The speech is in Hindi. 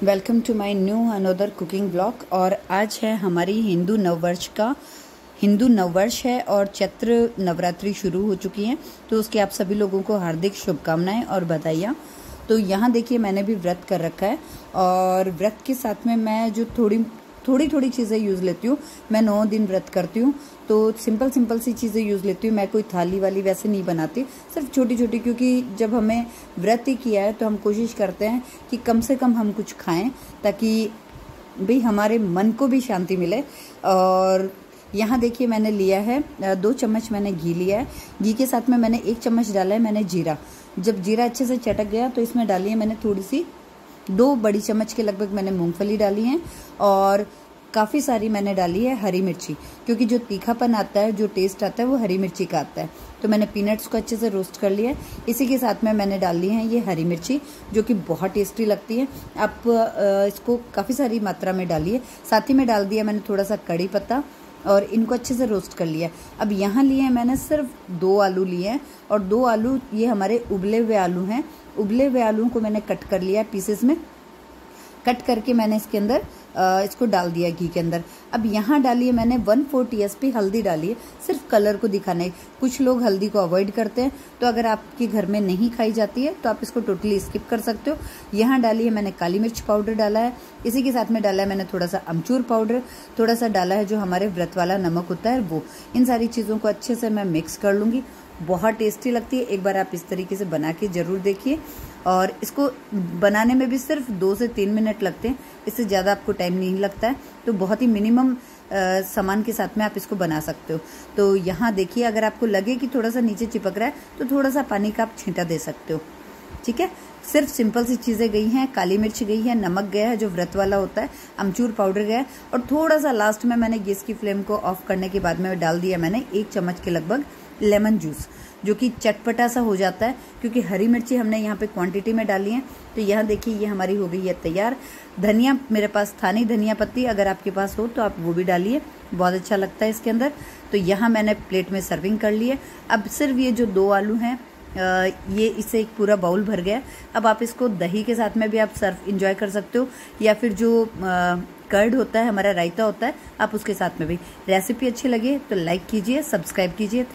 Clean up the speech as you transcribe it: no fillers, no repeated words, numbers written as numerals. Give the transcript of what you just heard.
Welcome to my new another cooking blog. और आज है हमारी हिंदू नववर्ष है और चैत्र नवरात्रि शुरू हो चुकी हैं, तो उसके आप सभी लोगों को हार्दिक शुभकामनाएं और बधाइयाँ। तो यहाँ देखिए मैंने भी व्रत कर रखा है और व्रत के साथ में मैं जो थोड़ी चीज़ें यूज़ लेती हूँ। मैं 9 दिन व्रत करती हूँ तो सिंपल सी चीज़ें यूज़ लेती हूँ। मैं कोई थाली वाली वैसे नहीं बनाती, सिर्फ छोटी, क्योंकि जब हमें व्रत ही किया है तो हम कोशिश करते हैं कि कम से कम हम कुछ खाएं ताकि भाई हमारे मन को भी शांति मिले। और यहाँ देखिए मैंने लिया है 2 चम्मच मैंने घी लिया है। घी के साथ में मैंने 1 चम्मच डाला है मैंने जीरा। जब जीरा अच्छे से चटक गया तो इसमें डाली है मैंने थोड़ी सी 2 बड़ी चम्मच के लगभग मैंने मूंगफली डाली है और काफ़ी सारी मैंने डाली है हरी मिर्ची, क्योंकि जो तीखापन आता है, जो टेस्ट आता है वो हरी मिर्ची का आता है। तो मैंने पीनट्स को अच्छे से रोस्ट कर लिया है। इसी के साथ में मैंने डाल ली है ये हरी मिर्ची, जो कि बहुत टेस्टी लगती है। आप इसको काफ़ी सारी मात्रा में डालिए। साथ ही में डाल दिया मैंने थोड़ा सा कड़ी पत्ता और इनको अच्छे से रोस्ट कर लिया। अब यहाँ लिए हैं मैंने सिर्फ 2 आलू लिए हैं और 2 आलू ये हमारे उबले हुए आलू हैं। उबले हुए आलू को मैंने कट कर लिया पीसेस में। कट करके मैंने इसके अंदर इसको डाल दिया घी के अंदर। अब यहाँ डालिए मैंने 1/4 टीएसपी हल्दी डाली है, सिर्फ कलर को दिखाने। कुछ लोग हल्दी को अवॉइड करते हैं, तो अगर आपके घर में नहीं खाई जाती है तो आप इसको टोटली स्किप कर सकते हो। यहाँ डालिए मैंने काली मिर्च पाउडर डाला है। इसी के साथ में डाला है मैंने थोड़ा सा अमचूर पाउडर, थोड़ा सा डाला है जो हमारे व्रत वाला नमक होता है वो। इन सारी चीज़ों को अच्छे से मैं मिक्स कर लूँगी। बहुत टेस्टी लगती है, एक बार आप इस तरीके से बना के ज़रूर देखिए। और इसको बनाने में भी सिर्फ 2 से 3 मिनट लगते हैं, इससे ज़्यादा आपको टाइम नहीं लगता है। तो बहुत ही मिनिमम सामान के साथ में आप इसको बना सकते हो। तो यहाँ देखिए अगर आपको लगे कि थोड़ा सा नीचे चिपक रहा है तो थोड़ा सा पानी का आप छींटा दे सकते हो। ठीक है, सिर्फ सिंपल सी चीज़ें गई हैं। काली मिर्च गई है, नमक गया है जो व्रत वाला होता है, अमचूर पाउडर गया है और थोड़ा सा लास्ट में मैंने गैस की फ्लेम को ऑफ करने के बाद में डाल दिया मैंने 1 चम्मच के लगभग लेमन जूस, जो कि चटपटा सा हो जाता है क्योंकि हरी मिर्ची हमने यहाँ पे क्वांटिटी में डाली है। तो यहाँ देखिए ये हमारी हो गई है तैयार। धनिया मेरे पास था नहीं, धनिया पत्ती अगर आपके पास हो तो आप वो भी डालिए, बहुत अच्छा लगता है इसके अंदर। तो यहाँ मैंने प्लेट में सर्विंग कर ली है। अब सिर्फ ये जो 2 आलू हैं ये इससे एक पूरा बाउल भर गया। अब आप इसको दही के साथ में भी आप सर्व इंजॉय कर सकते हो, या फिर जो कर्ड होता है हमारा रायता होता है आप उसके साथ में भी। रेसिपी अच्छी लगे तो लाइक कीजिए, सब्सक्राइब कीजिए।